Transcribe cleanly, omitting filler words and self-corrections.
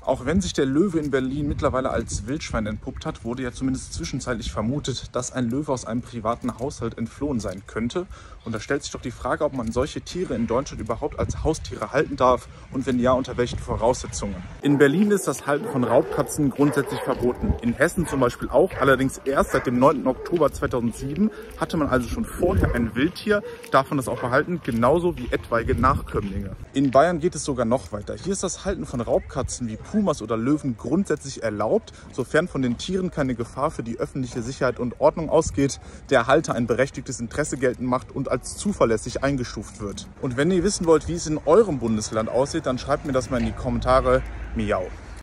Auch wenn sich der Löwe in Berlin mittlerweile als Wildschwein entpuppt hat, wurde ja zumindest zwischenzeitlich vermutet, dass ein Löwe aus einem privaten Haushalt entflohen sein könnte. Und da stellt sich doch die Frage, ob man solche Tiere in Deutschland überhaupt als Haustiere halten darf und wenn ja, unter welchen Voraussetzungen. In Berlin ist das Halten von Raubkatzen grundsätzlich verboten. In Hessen zum Beispiel auch, allerdings erst seit dem 9. Oktober 2007 hatte man also schon vorher ein Wildtier, darf man das auch behalten, genauso wie etwaige Nachkömmlinge. In Bayern geht es sogar noch weiter. Hier ist das Halten von Raubkatzen wie Pumas oder Löwen grundsätzlich erlaubt, sofern von den Tieren keine Gefahr für die öffentliche Sicherheit und Ordnung ausgeht, der Halter ein berechtigtes Interesse geltend macht und als zuverlässig eingestuft wird. Und wenn ihr wissen wollt, wie es in eurem Bundesland aussieht, dann schreibt mir das mal in die Kommentare. Miau.